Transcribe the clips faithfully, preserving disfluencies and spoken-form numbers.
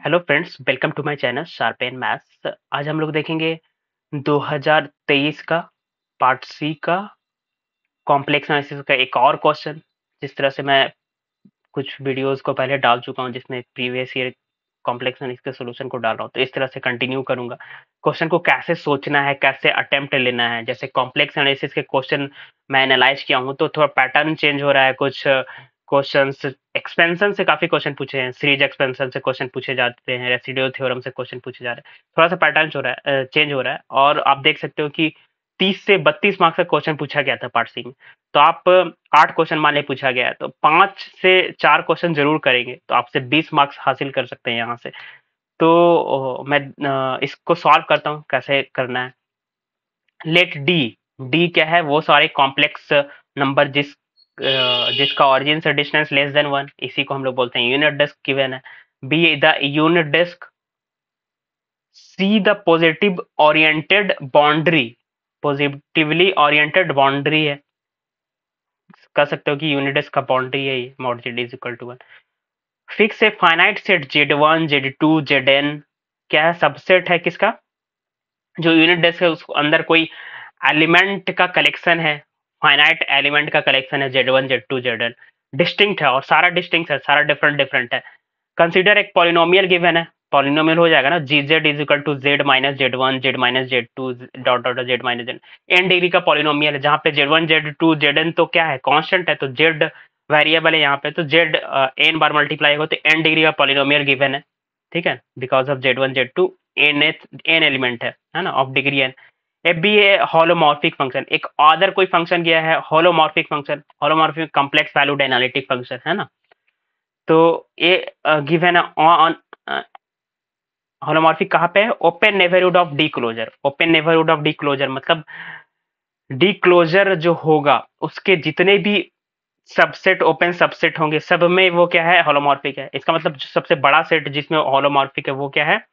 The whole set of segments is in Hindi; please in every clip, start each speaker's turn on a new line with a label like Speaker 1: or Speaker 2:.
Speaker 1: Hello friends, welcome to my channel sharp and maths. आज हम लोग देखेंगे दो हज़ार तेईस का पार्ट सी का कॉम्प्लेक्स एनालिसिस का एक और क्वेश्चन। जिस तरह से मैं कुछ वीडियोस को पहले डाल चुका हूं जिसमें प्रीवियस ईयर कॉम्प्लेक्स एनालिसिस के सॉल्यूशन को डाल रहा हूं, तो इस तरह से कंटिन्यू करूंगा। क्वेश्चन को कैसे सोचना है, कैसे अटेम्प्ट लेना है। जैसे कॉम्प्लेक्स एनालिसिस के क्वेश्चन मैं एनालाइज किया हूं तो थोड़ा पैटर्न चेंज हो रहा है। कुछ क्वेश्चंस एक्सपेंशन से काफी क्वेश्चन पूछे हैं, सीरीज एक्सपेंशन से क्वेश्चन पूछे जाते हैं, रेसिड्यूल थ्योरम से क्वेश्चन पूछे जा रहे हैं। थोड़ा सा पैटर्न हो रहा है, चेंज हो रहा है। और आप देख सकते हो कि तीस से बत्तीस मार्क्स का क्वेश्चन पूछा गया था पार्ट सी में। तो आप आठ क्वेश्चन मान लिया पूछा गया है, तो पांच से चार क्वेश्चन जरूर करेंगे तो आपसे बीस मार्क्स हासिल कर सकते हैं यहाँ से। तो ओ, मैं अ, इसको सॉल्व करता हूँ कैसे करना है। लेट डी, डी क्या है? वो सारे कॉम्प्लेक्स नंबर जिस अ, जिसका ऑरिजिन से डिस्टेंस लेस देन वन, इसी को हम लोग बोलते हैं यूनिट डिस्क गिवन है। Be the unit disc. C the positive oriented boundary, positively oriented boundary है। कह सकते हो कि यूनिट डिस्क का बाउंड्री है ये, mod z is equal to one. Fix a finite set z one z two z n. क्या है? सबसेट है किसका? जो यूनिट डिस्क है उसको अंदर कोई एलिमेंट का कलेक्शन है, फाइनाइट एलिमेंट का कलेक्शन है z one z two z n. Distinct है और सारा डिस्टिंक्ट है, सारा डिफरेंट डिफरेंट है। कंसीडर एक पॉलिनोमियल गिवन है, पॉलिनोमियल हो जाएगा ना, g z is equal to z minus z one Z minus Z two dot dot Z minus Z. N degree का पॉलिनोमियल है जहाँ पे z one z two z n तो क्या है? कांस्टेंट है, तो जेड वेरिएबल है यहाँ पे, तो जेड एन बार मल्टीप्लाई होगा तो एन डिग्री का पॉलिनोमियल गिवन है। ठीक है, because of z one z two n n element है है ना, of degree n. F be है होलोमॉर्फिक फंक्शन। एक अदर कोई फंक्शन गया है holomorphic function, holomorphic complex valued analytic function है ना। तो ये गिवन है ऑन होलोमॉर्फिक कहाँ पे है? Open neighbourhood of D closure. Open neighbourhood of D closure मतलब डी क्लोजर जो होगा उसके जितने भी सबसेट ओपन सबसेट होंगे सब में वो क्या है? होलोमॉर्फिक है। इसका मतलब जो सबसे बड़ा सेट जिसमें होलोमॉर्फिक है वो क्या है?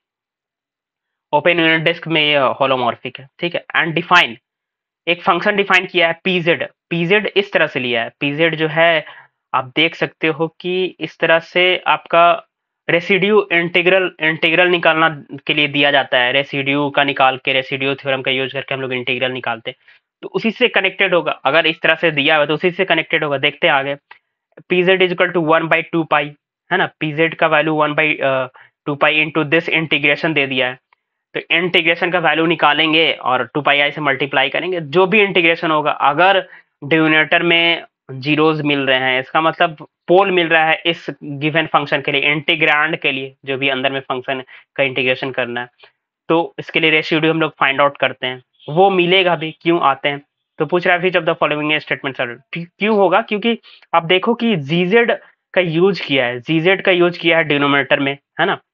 Speaker 1: ओपन यूनिट डिस्क में ये होलोमॉर्फिक है। ठीक है, एंड डिफाइन, एक फंक्शन डिफाइन किया है पीजेड। पीजेड इस तरह से लिया है, पीजेड जो है आप देख सकते हो कि इस तरह से आपका रेसिड्यू इंटीग्रल इंटीग्रल निकालना के लिए दिया जाता है। रेसिड्यू का निकाल के, रेसिड्यू थ्योरम का यूज करके हम लोग इंटीग्रल निकालते हैं, तो उसी से कनेक्टेड होगा। अगर इस तरह से दिया हुआ तो उसी से कनेक्टेड होगा। देखते हैं आगे। P z is equal to one by two pi है ना, पीजेड का value one by two pi into this integration दे दिया है। तो इंटीग्रेशन का वैल्यू निकालेंगे और टू पाई आई से मल्टीप्लाई करेंगे। जो भी इंटीग्रेशन होगा, अगर डिनोमिनेटर में जीरोस मिल रहे हैं इसका मतलब पोल मिल रहा है इस गिवन फंक्शन के लिए, इंटीग्रांड के लिए, जो भी अंदर में फंक्शन का इंटीग्रेशन करना है। तो इसके लिए रेसिड्यू हम लोग फाइंड आउट करते हैं, वो मिलेगा भी। क्यों आते हैं? तो पूछ रहा है which of the following statement sir, क्यों होगा? क्योंकि आप देखो कि जीजेड का यूज किया है, जीजेड का यूज किया है डिनोमिनेटर में, है ना।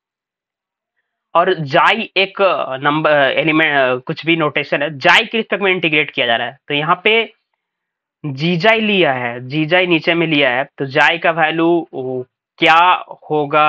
Speaker 1: और जाई एक नंबर एलिमेंट, कुछ भी नोटेशन है, जाई के रिस्पेक्ट में इंटीग्रेट किया जा रहा है। तो यहाँ पे जीजाई लिया है, जीजाई नीचे में लिया है, तो जाई का वैल्यू क्या होगा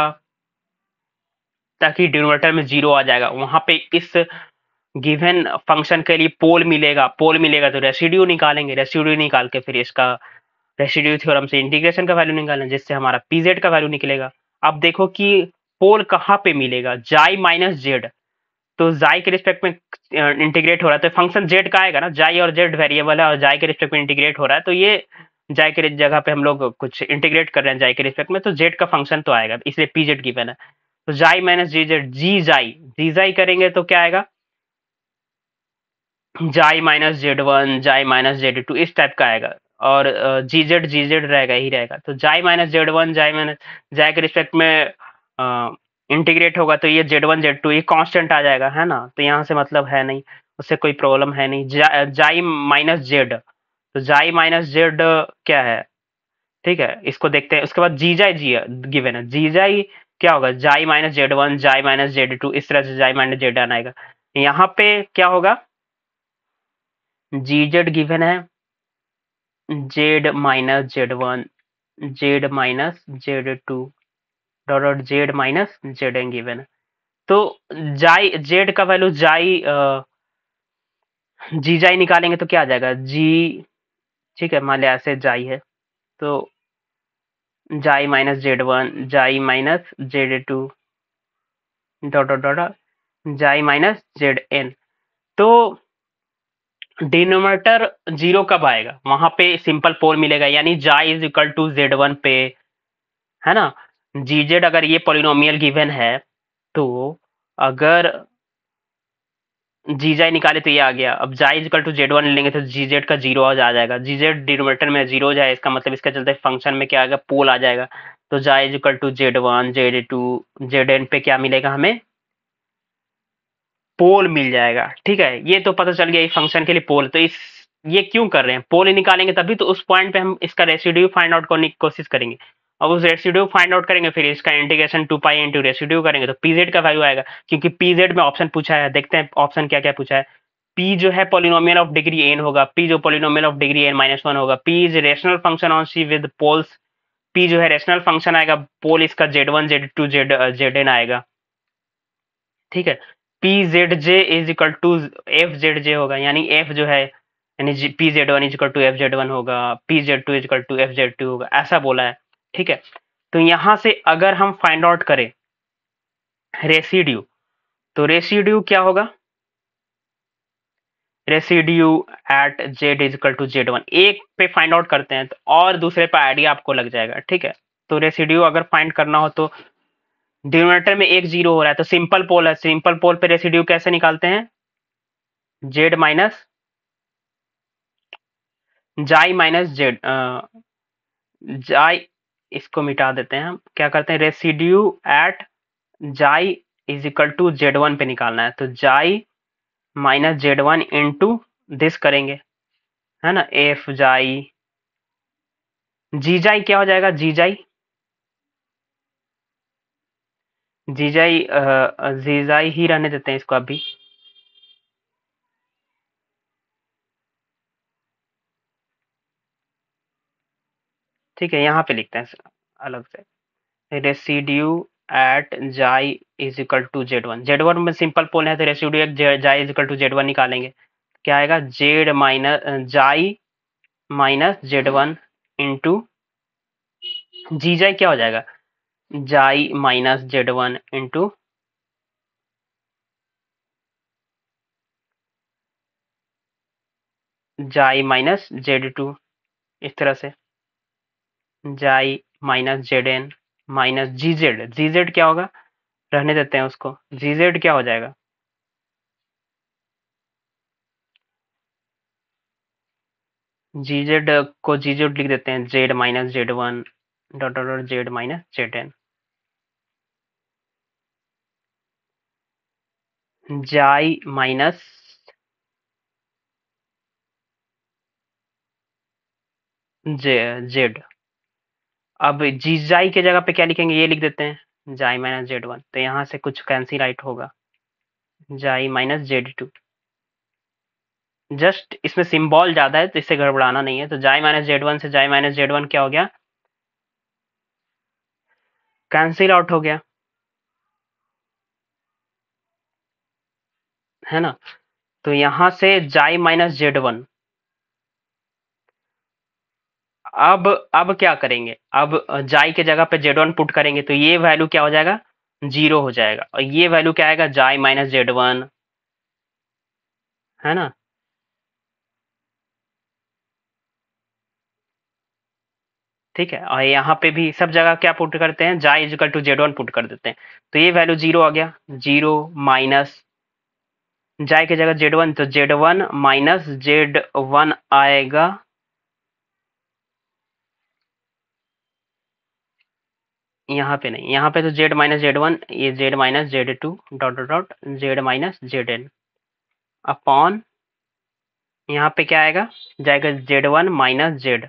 Speaker 1: ताकि डिनोमिनेटर में जीरो आ जाएगा। वहां पे इस गिवन फंक्शन के लिए पोल मिलेगा, पोल मिलेगा तो रेसिड्यू निकालेंगे, रेसिड्यू निकाल के फिर इसका रेसिड्यू थ्योरम से इंटीग्रेशन का वैल्यू निकालेंगे, जिससे हमारा पीजेड का वैल्यू निकलेगा। अब देखो कि पोल कहाँ पे मिलेगा, जाई माइनस जेड। तो जाई के रिस्पेक्ट में इंटीग्रेट हो रहा है तो फंक्शन जेड का आएगा ना, जाई और जेड वेरिएबल है और जाई के रिस्पेक्ट में इंटीग्रेट हो रहा है, तो ये जाई के जगह पे हम लोग कुछ इंटीग्रेट कर रहे हैं जाई के रिस्पेक्ट में, तो जेड का फंक्शन तो आएगा, इसलिए पीजेड गिवन है। तो जाई माइनस जी जेड, जी जाई, जी जाई करेंगे तो क्या आएगा? Xi minus z one, xi minus Z two, इस टाइप का आएगा। और जी जेड जी जेड रहेगा ही रहेगा। तो xi minus z one, xi minus xi के रिस्पेक्ट में इंटीग्रेट होगा तो ये जेड वन जेड टू ये कांस्टेंट आ जाएगा, है ना। तो यहाँ से मतलब है नहीं, उससे कोई प्रॉब्लम है नहीं। जा, जाई माइनस जेड, तो जाई माइनस जेड क्या है? ठीक है, इसको देखते हैं। उसके बाद जी जाई जी गिवन है, जी जाई क्या होगा? Xi minus z one, xi minus Z two, इस तरह से जाई माइनस जेड आएगा। यहाँ पे क्या होगा? जी जेड गिवन है, z minus z one, Z minus Z two, dot dot Z minus Z n given है। तो जाई जेड का वैल्यू जाई जी जाई निकालेंगे तो क्या आ जाएगा? जी, ठीक है, मान लिया ऐसे जाई है तो xi minus z one, xi minus Z two, dot dot dot xi minus Z n. तो डिनोमिनेटर जीरो कब आएगा? वहां पे सिंपल पोल मिलेगा, यानी xi is equal to Z one पे, है ना। जीजेड अगर ये पॉलिनोमियल गिवन है, तो अगर जीजाई निकाले तो ये आ गया। अब जाई इक्वल टू जेड वन लेंगे तो जीजेड का जीरो आ जाएगा, जीजेड डिनोमिनेटर में जीरो जाए, इसका मतलब इसका चलते फंक्शन में क्या आएगा, पोल आ जाएगा। तो xi equal to Z one z two z n पे क्या मिलेगा हमें, पोल मिल जाएगा। ठीक है, ये तो पता चल गया इस फंक्शन के लिए पोल। तो इस ये क्यों कर रहे हैं, पोल ही निकालेंगे तभी तो उस पॉइंट पे हम इसका रेसिड्यू फाइंड आउट करने की कोशिश करेंगे। अब उस रेसिड्यू फाइंड आउट करेंगे, फिर इसका integration two pi into residue करेंगे तो पीजेड का वैल्यू आएगा। क्योंकि पीजेड में ऑप्शन पूछा है, देखते हैं ऑप्शन क्या क्या पूछा है। पी जो है पॉलिनोमियल ऑफ डिग्री एन होगा, पी जो polynomial of degree n minus one होगा, p is rational function on C with poles, p जो है रेशनल फंक्शन आएगा, पोल इसका z one z two z z N आएगा। ठीक है, p z j is equal to f z j होगा, यानी एफ जो है, यानी p z one is equal to f Z one होगा, P Z two is equal to f Z two होगा, ऐसा बोला है। ठीक है, तो यहां से अगर हम फाइंड आउट करें रेसिड्यू, तो रेसिड्यू क्या होगा, residue at z is equal to Z one. एक पे फाइंड आउट करते हैं तो और दूसरे पे आइडिया आपको लग जाएगा। ठीक है, तो रेसिड्यू अगर फाइंड करना हो तो डिनोमिनेटर में एक जीरो हो रहा है तो सिंपल पोल है, सिंपल पोल पे रेसिड्यू कैसे निकालते हैं, z minus xi minus z, xi इसको मिटा देते हैं, हम क्या करते हैं, residue at xi is equal to Z one पे निकालना है, तो xi minus z one into this करेंगे, है ना, एफ जाई, जीजाई क्या हो जाएगा, जीजाई जीजाई जीजाई ही रहने देते हैं इसको अभी। ठीक है, यहाँ पे लिखते हैं अलग से, residue at xi is equal to Z one, z one में सिंपल पोल है तो residue at xi is equal to Z one निकालेंगे, क्या आएगा, z minus xi minus z one into g xi क्या हो जाएगा, xi minus z one into xi minus Z two, इस तरह से xi minus Z n minus g z, g z क्या होगा, रहने देते हैं उसको, जी जेड क्या हो जाएगा, जी जेड को जी जेड लिख देते हैं, z minus z one dot dot Z minus Z n, xi minus z. अब जी जाई के जगह पे क्या लिखेंगे, ये लिख देते हैं, जाई माइनस जेड वन, तो यहाँ से कुछ कैंसिल आउट होगा, xi minus Z two. Just इसमें सिंबल ज्यादा है तो इससे गड़बड़ाना नहीं है, तो जाई माइनस जेड वन से जाई माइनस जेड वन क्या हो गया, कैंसिल आउट हो गया, है ना। तो यहां से जाई माइनस जेड वन, अब अब क्या करेंगे, अब जाई के जगह पे जेड वन पुट करेंगे तो ये वैल्यू क्या हो जाएगा, जीरो हो जाएगा, और ये वैल्यू क्या आएगा, जाई माइनस जेड वन, है ना। ठीक है, और यहाँ पे भी सब जगह क्या पुट करते हैं, xi is equal to Z one put कर देते हैं, तो ये वैल्यू जीरो आ गया, जीरो माइनस जाई की जगह जेड वन, तो Z one minus z one आएगा, यहाँ पे नहीं, यहाँ पे तो जेड माइनस जेड वन, ये z minus Z two dot dot dot Z minus Z N upon, यहाँ पे क्या आएगा, जाएगा जेड वन माइनस जेड,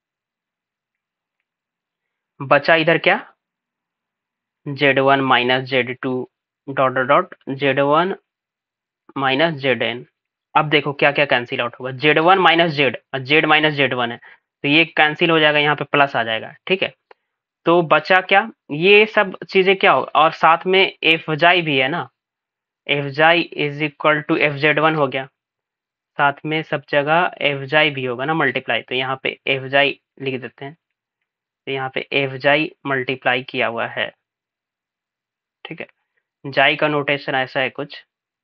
Speaker 1: बचा इधर क्या, z one minus Z two dot dot dot Z one minus Z n. अब देखो क्या क्या कैंसिल आउट होगा, z one minus Z, z minus z one है तो ये कैंसिल हो जाएगा, यहाँ पे प्लस आ जाएगा। ठीक है, तो बचा क्या, ये सब चीजें क्या हो, और साथ में एफ जाई भी है ना, f xi is equal to f Z one हो गया, साथ में सब जगह एफ जाई भी होगा ना मल्टीप्लाई, तो यहाँ पे एफ जाई लिख देते हैं, तो यहाँ पे एफ जाई मल्टीप्लाई किया हुआ है। ठीक है, जाई का नोटेशन ऐसा है कुछ।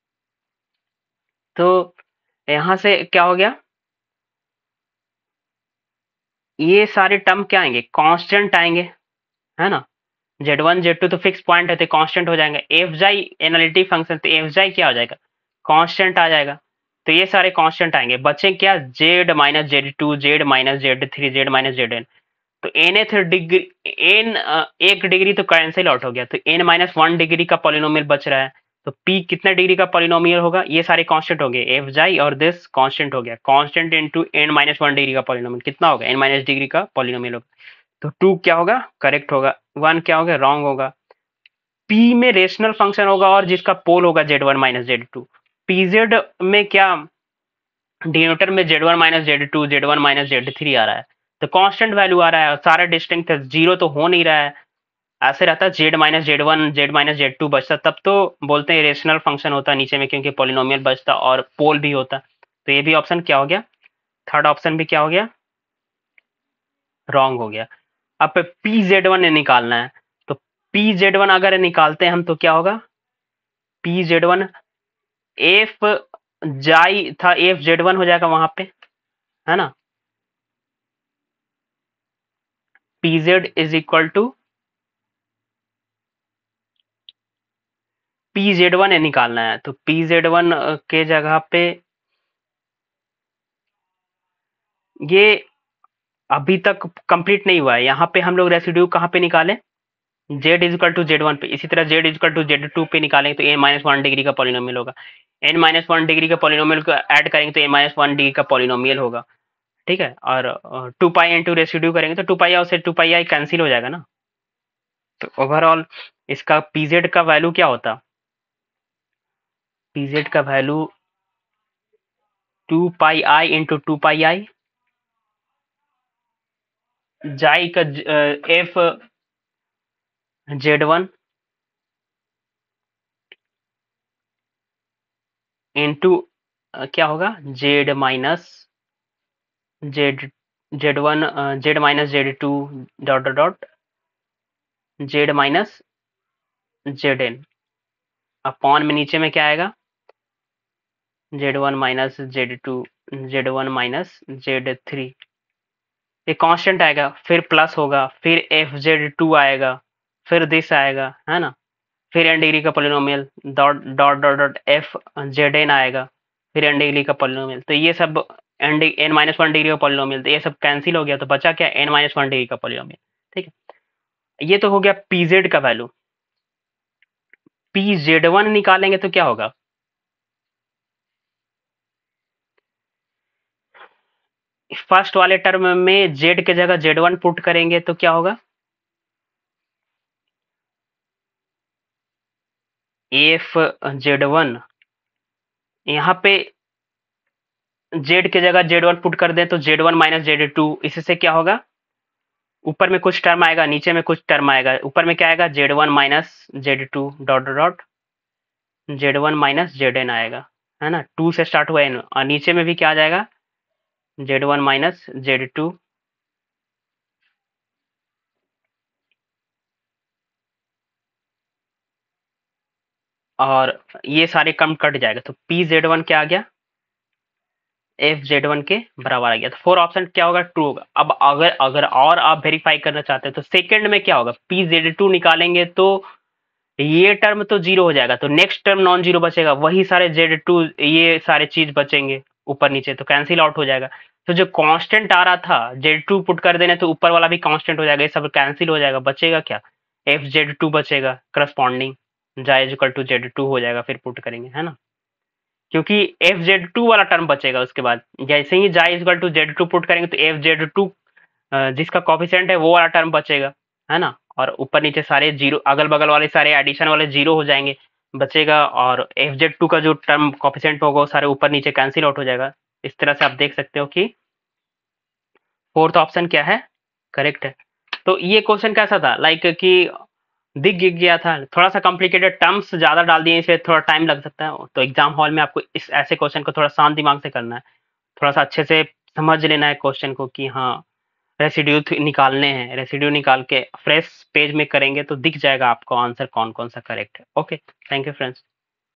Speaker 1: तो यहाँ से क्या हो गया, ये सारे टर्म क्या आएंगे, कांस्टेंट आएंगे, है ना। जेड वन जेड टू तो फिक्स पॉइंट है तो कांस्टेंट हो जाएंगे। एफ जाई एनालिटिक फंक्शन, तो एफ जाई क्या हो जाएगा, कांस्टेंट आ जाएगा। तो ये सारे कांस्टेंट आएंगे, बचे क्या, z minus Z two, z minus Z three, z minus Z n. तो एन डिग्री, एन एक डिग्री तो कैंसिल आउट हो गया, तो एन माइनस वन डिग्री का पॉलिनोमियल बच रहा है। तो पी कितने डिग्री का पॉलिनोमियल होगा, ये सारे कांस्टेंट हो गए, एफ जाई और दिस कांस्टेंट हो गया, constant into n minus one degree का पॉलिनोमियल कितना होगा, एन माइनस डिग्री का पॉलिनोमियल होगा। तो टू क्या होगा, करेक्ट होगा, वन क्या होगा, रॉन्ग होगा। पी में रेशनल फंक्शन होगा और जिसका पोल होगा z one minus Z two. P z में क्या, डिनोटर में z one minus Z two, Z one minus Z three आ रहा है, तो कांस्टेंट वैल्यू आ रहा है और सारा डिस्टिंक्ट है, जीरो तो हो नहीं रहा है। ऐसे रहता z minus z one, Z minus Z two बचता, तब तो बोलते हैं रेशनल फंक्शन होता नीचे में, क्योंकि पॉलिनोमियल बचता और पोल भी होता। तो ये भी ऑप्शन क्या हो गया, थर्ड ऑप्शन भी क्या हो गया, रॉन्ग हो गया। अब पी जेड वन निकालना है, तो पी जेड वन अगर निकालते हैं हम तो क्या होगा, पी जेड वन एफ जाई था, एफ जेड वन हो जाएगा वहां पे, है ना। P z is equal to p z one निकालना है, तो पी जेड वन के जगह पे ये अभी तक कंप्लीट नहीं हुआ है, यहाँ पे हम लोग रेसिड्यू कहाँ पे निकालें, z is equal to Z one पे, इसी तरह z is equal to Z two पे निकालेंगे तो ए माइनस वन डिग्री का पॉलिनोमियल होगा, एन माइनस वन डिग्री का पॉलिनोमियल को ऐड करेंगे तो ए माइनस वन डिग्री का पॉलिनोमियल होगा, ठीक है। और टू पाई इंटू रेसिड्यू करेंगे तो टू पाई और से टू पाई आई कैंसिल हो जाएगा ना। तो ओवरऑल इसका पीजेड का वैल्यू क्या होता, पीजेड का value two pi I into two pi I, जाई का एफ जेड वन इंटू क्या होगा, Z minus Z Z one, Z minus Z two dot dot dot Z minus Z N, upon में नीचे में क्या आएगा, Z one minus Z two, Z one minus Z three, ये कांस्टेंट आएगा, फिर प्लस होगा, फिर एफ जेड टू आएगा, फिर दिस आएगा, है ना, फिर एन डिग्री का polynomial dot dot dot dot F Z N आएगा, फिर एन डिग्री का पोलिनोमियल, तो ये सब N N minus one degree का पोलिनोमियल, तो ये सब कैंसिल हो गया, तो बचा क्या, एन माइनस वन डिग्री का पोलिनोमियल, ठीक है। ये तो हो गया पीजेड का वैल्यू। पी जेड वन निकालेंगे तो क्या होगा, फर्स्ट वाले टर्म में जेड के जगह जेड वन पुट करेंगे तो क्या होगा, एफ जेड वन, यहाँ पे जेड के जगह जेड वन पुट कर दें तो Z one minus Z two, इससे क्या होगा, ऊपर में कुछ टर्म आएगा, नीचे में कुछ टर्म आएगा, ऊपर में क्या आएगा, Z one minus Z two dot dot Z one minus Z N आएगा, है ना, टू से स्टार्ट हुआ एन, और नीचे में भी क्या आ जाएगा, Z one minus Z two, और ये सारे कम कट जाएगा, तो पी जेड वन क्या आ गया, एफ जेड वन के बराबर आ गया। तो फोर ऑप्शन क्या होगा, ट्रू होगा। अब अगर अगर और आप वेरीफाई करना चाहते हैं तो सेकंड में क्या होगा, पी जेड टू निकालेंगे तो ये टर्म तो जीरो हो जाएगा, तो नेक्स्ट टर्म नॉन जीरो बचेगा, वही सारे जेड टू ये सारे चीज बचेंगे ऊपर नीचे, तो कैंसिल आउट हो जाएगा। तो जो कांस्टेंट आ रहा था जेड टू पुट कर देने तो ऊपर वाला भी कांस्टेंट हो जाएगा, ये सब कैंसिल हो जाएगा, बचेगा क्या, एफ जेड टू बचेगा करस्पॉन्डिंग, जाय इक्वल टू जेड टू हो जाएगा, फिर पुट करेंगे, है ना, क्योंकि एफ जेड टू वाला टर्म बचेगा। उसके बाद जैसे ही जाय equal to Z two put करेंगे तो एफ जेड टू जिसका कॉफिशिएंट है वो वाला टर्म बचेगा, है ना, और ऊपर नीचे सारे जीरो, अगल बगल वाले सारे एडिशन वाले जीरो हो जाएंगे, बचेगा, और एफ जेड टू का जो टर्म कॉफिशिएंट होगा वो सारे ऊपर नीचे कैंसिल आउट हो जाएगा। इस तरह से आप देख सकते हो कि फोर्थ ऑप्शन क्या है, करेक्ट है। तो ये क्वेश्चन कैसा था, लाइक कि दिख गिग गया था, थोड़ा सा कॉम्प्लिकेटेड टर्म्स ज्यादा डाल दिए, इसलिए थोड़ा टाइम लग सकता है, तो एग्जाम हॉल में आपको इस ऐसे क्वेश्चन को थोड़ा शांत दिमाग से करना है, थोड़ा सा अच्छे से समझ लेना है क्वेश्चन को कि हाँ रेसिड्यू थ निकालने हैं, रेसिड्यू निकाल के फ्रेश पेज में करेंगे तो दिख जाएगा आपको आंसर कौन-कौन सा करेक्ट है। Okay, thank you friends.